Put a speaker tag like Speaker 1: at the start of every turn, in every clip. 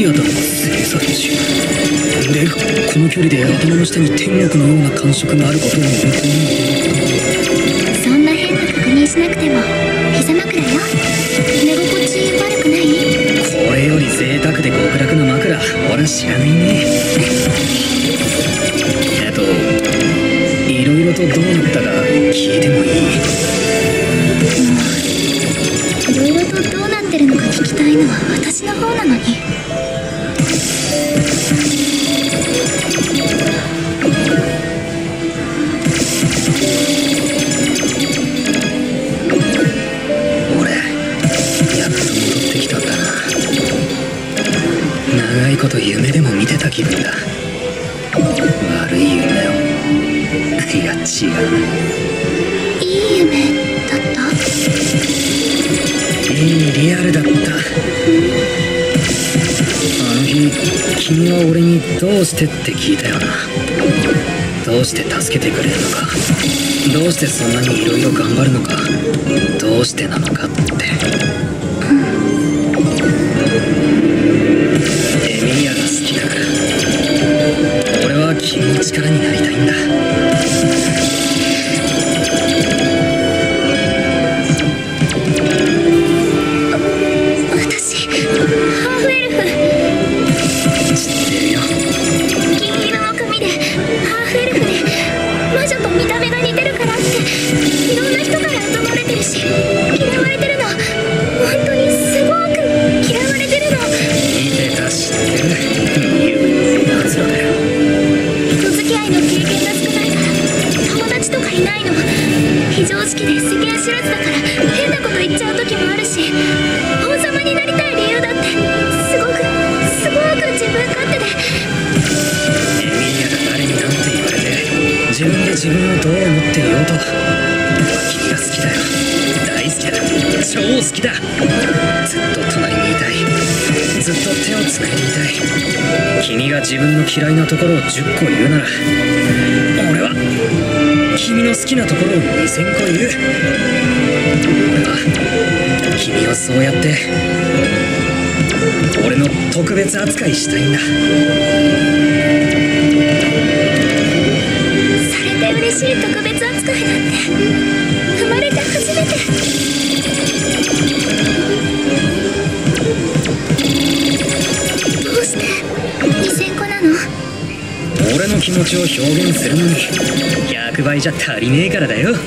Speaker 1: アとの生産地で、この距離で頭の下に天国のような感触があることを本当に。
Speaker 2: そんな変な確認しなくても膝枕よ。寝心地悪くない？
Speaker 1: これより贅沢で極楽な枕俺知らないね。いろいろとどうなったか聞いてもいい？
Speaker 2: いろいろとどうなってるのか聞きたいのは私の方なのに。
Speaker 1: 俺やっと戻ってきたんだな。長いこと夢でも見てた気分だ。悪い夢を。いや違う。
Speaker 2: いい夢だった？
Speaker 1: いいリアルだった。あの日君は俺にどうしてって聞いたよな。どうして助けてくれるのか、どうしてそんなにいろいろ頑張るのか、どうしてなのかって。エミリアが好きだから。俺は君の力になりたいんだ。
Speaker 2: 私ハーフエルフ。
Speaker 1: 知ってるよ。
Speaker 2: 銀色の髪でハーフエルフで魔女と見た目が似てるからっていろんな人から疎まれてるし、嫌われてるの。本当にすごく嫌われてるの。
Speaker 1: 見てた、知ってる。有名な奴らだよ。
Speaker 2: 人付き合いの経験が少ないから友達とかいないの。非常識で世間知らずだから変なこと言っちゃう時もあるし、王様になりたい理由だってすごく自分勝手で。
Speaker 1: エミリアが誰になんて言われて自分で自分をどう思っていようと、俺は君が好きだよ。大好きだ。超好きだ。ずっと隣にいたい。ずっと手をつないでいたい。君が自分の嫌いなところを10個言うなら、俺は君の好きなところを2000個言う。俺は君をそうやって俺の特別扱いしたいんだ。
Speaker 2: されて嬉しい特別扱いなんて生まれて初めて。どうして2000個なの？
Speaker 1: 俺の気持ちを表現するのに100倍じゃ足りねえからだよ。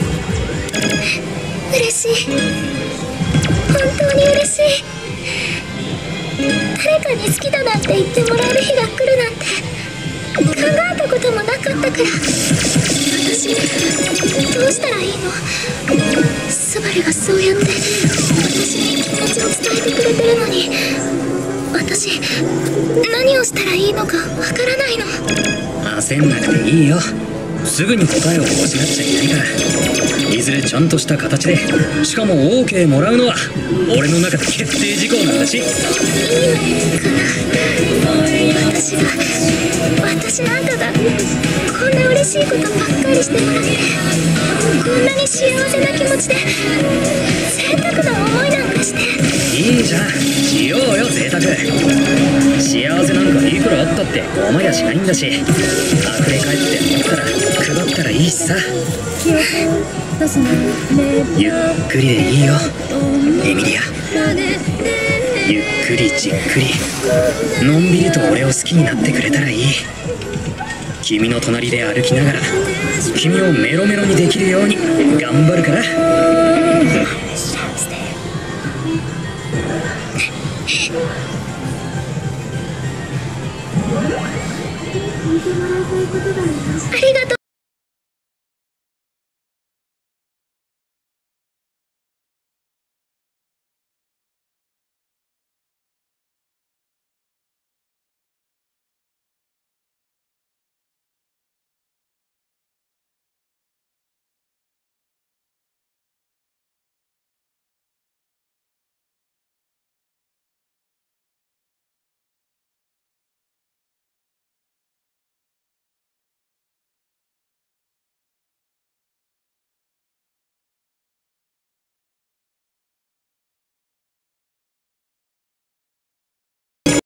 Speaker 2: 嬉しい。本当に嬉しい。誰かに好きだなんて言ってもらえる日が来るなんて考えたこともなかったから。私どうしたらいいの？スバルがそうやって私に気持ちを伝えてくれてるのに、私何をしたらいいのかわからないの。
Speaker 1: 焦んなくていいよ。すぐに答えを欲しがっちゃいないから。いずれちゃんとした形で、しかも OK もらうのは俺の中で決定事項なんだし。いい
Speaker 2: ねかな。私なんかがこんな嬉しいことばっかりしてもらって、こんなに幸せな気持ちで贅沢な思いなんかして。
Speaker 1: いいじゃん、しようよ贅沢。幸せなんかいくらあったってごまやしないんだし、溢れ返って持ったら配ったらいいしさ。ゆっくりでいいよエミリア。ゆっくりじっくりのんびりと俺を好きになってくれたらいい。君の隣で歩きながら君をメロメロにできるように頑張るから。
Speaker 2: ありがとう。